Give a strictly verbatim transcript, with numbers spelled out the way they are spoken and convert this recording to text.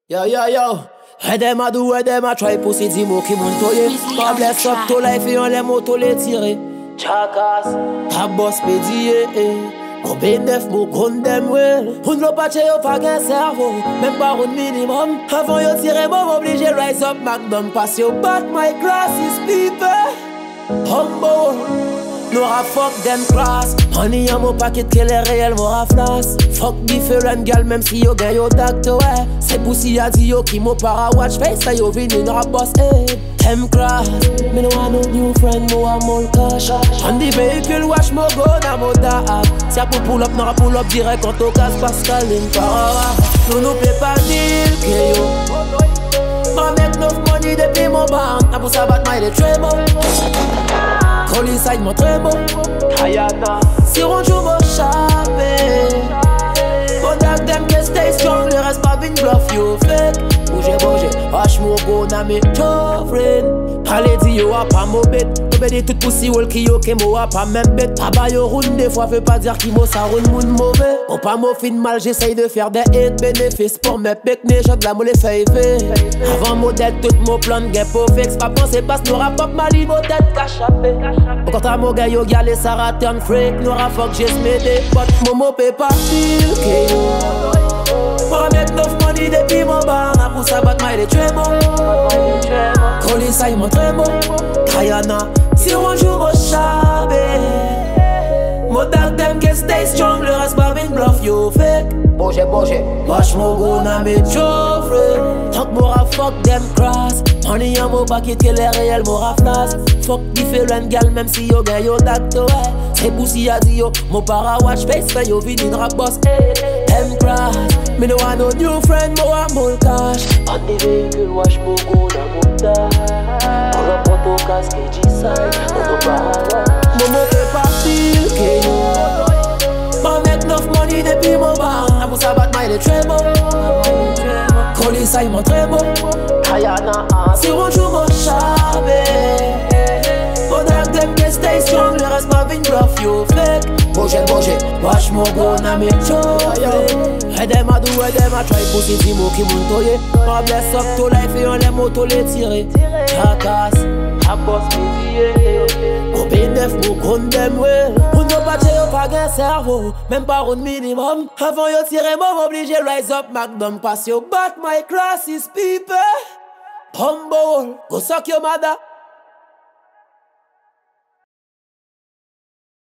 Yo, yo, yo. Where them a do, where them a try pussy di mo ki moun toye. Pa bless up to life et on les motos les tirer. Chakas, ta boss pédiye, eh. Mon B neuf, mon gun dem well. On ne pas yo pas qu'un cerveau, même pas un minimum. Avant yo tirer, bon obligé rise up Magnum. Pass yo back my classes, people. Humble. N'aura fuck them class. Honey y'a mon paquet que les réels m'aura flas. Fuck different gal même si yo gagne yo doctor, ouais. C'est pussy y'a dit yo qui m'o para watch face. Ça yo vini n'aura boss, eh. Them class. Me no want no new friend, mo a more cash. On the véhicule watch mo go na mo da. Si y'a pour pull up, n'aura pull up direct quand on casse Pascal in para. Nous nous plaît pas deal que yo. Ma make enough money depuis mon banque. A pour ça bat my de tremble. Call inside mon tremble. Ayana. Si on joue mon chapé. Contact them que stay strong. Le reste pas bin bluff yo fake. Bougez, bougez. Wash mon go na me chauffrin. Allez di yo a pas mo bête. Obédé toute pussy wall qui yo ke mo a pas même bête. Aba yo roune des fois veut pas dire qui mo sa roune moun mauvais. On pas mo fin mal j'essaye de faire des hits bénéfices. Pour mes bec mes gens de la moule fait fait. Avant modèle tout mon plan de guep au fixe. Pas penser passe n'aura pas mali modèle cachapé. Quand à mon gars yo galé ça rate un freak. N'aura fuck j'ai s'médé. But momo peut pas feel que yo. Pour mettre neuf money depuis mon bar. A pour ça battre my de tremble. Call inside mon tremble. Kayana. Si on joue au chabé. Modal them que stay strong. Le reste pas bin bluff yo fake. Bougez, bougez. Wash mon go na me chauffre. Tant que m'aura fuck them cross. Honey y'a mon paquet que les réels m'aura flas. Fuck different gal même si yo gagne yo doctor, ouais. C'est pussy y'a dit yo. Mon para watch face fait yo vini drag boss. Them cross. Me no want no new friend, mo a more cash. On the véhicule wash mon go na mon da. On la porte au casque et G-side. On no para. Momo fait pas feel que yo. Ma make enough money depuis mon bar. A pour ça bat my de tremble. Call inside mon tremble. Ayana. Si on joue mon chabé. Contact them que stay strong. Le reste pas vin bluff yo fake. Bougez, bougez. Wash mon go na me chauffre. Where them a do, where them a try pussy di mo ki moun toye. Ma bless up to life et on les motos les tirer. Chakas, a boss pédiye. Mon B neuf, mon gun dem well. On ne pas yo pas qu'un cerveau, même pas un minimum. Avant yo tirer, moi obligé rise up Magnum. Pass yo back my classes, people. Humble, go suck your mother.